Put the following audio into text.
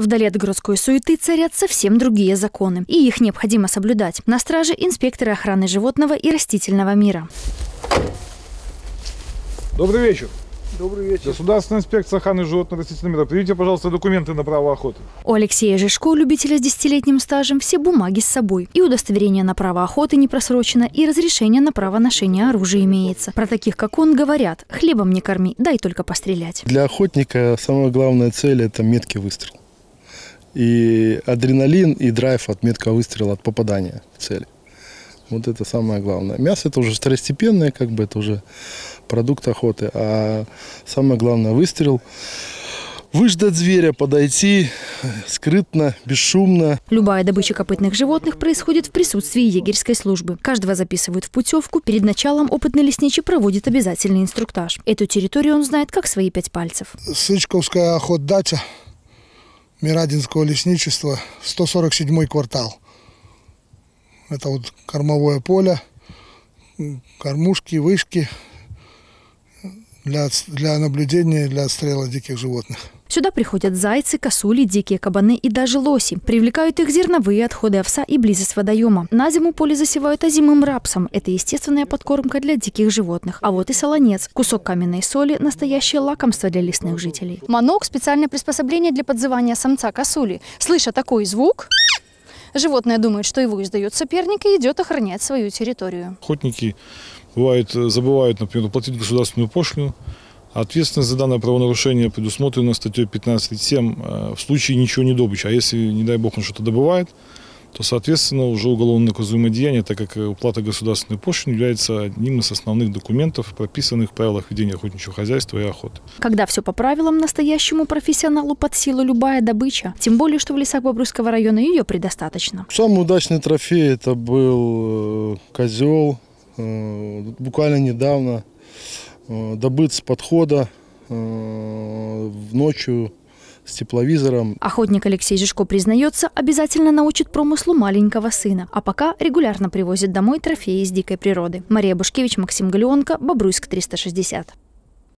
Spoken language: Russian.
Вдали от городской суеты царят совсем другие законы, и их необходимо соблюдать. На страже инспекторы охраны животного и растительного мира. Добрый вечер. Добрый вечер. Государственная инспекция охраны животного и растительного мира. Приведите, пожалуйста, документы на право охоты. У Алексея Жишко, любителя с 10-летним стажем, все бумаги с собой. И удостоверение на право охоты не просрочено, и разрешение на право ношения оружия имеется. Про таких, как он, говорят: хлебом не корми, дай только пострелять. Для охотника самая главная цель – это меткий выстрел. И адреналин, и драйв от меткого выстрела, от попадания в цель. Вот это самое главное. Мясо – это уже второстепенное, как бы это уже продукт охоты. А самое главное – выстрел. Выждать зверя, подойти скрытно, бесшумно. Любая добыча копытных животных происходит в присутствии егерской службы. Каждого записывают в путевку. Перед началом опытный лесничий проводит обязательный инструктаж. Эту территорию он знает как свои 5 пальцев. Сычковская охотдача Мирадинского лесничества, 147-й квартал. Это вот кормовое поле, кормушки, вышки для наблюдения, для отстрела диких животных. Сюда приходят зайцы, косули, дикие кабаны и даже лоси. Привлекают их зерновые отходы овса и близость водоема. На зиму поле засевают озимым рапсом. Это естественная подкормка для диких животных. А вот и солонец. Кусок каменной соли – настоящее лакомство для лесных жителей. Манок – специальное приспособление для подзывания самца косули. Слыша такой звук, животное думает, что его издает соперник, и идет охранять свою территорию. Охотники забывают, например, уплатить государственную пошлину. Ответственность за данное правонарушение предусмотрена статьей 15.7 в случае ничего не добычи. А если, не дай бог, он что-то добывает, то, соответственно, уже уголовно наказуемое деяние, так как уплата государственной пошлины является одним из основных документов, прописанных в правилах ведения охотничьего хозяйства и охоты. Когда все по правилам, настоящему профессионалу под силу любая добыча. Тем более, что в лесах Бобруйского района ее предостаточно. Самый удачный трофей – это был козел. Буквально недавно добыт с подхода ночью с тепловизором. Охотник Алексей Жишко признается, обязательно научит промыслу маленького сына. А пока регулярно привозит домой трофеи из дикой природы. Мария Бушкевич, Максим Галеонко, Бобруйск 360.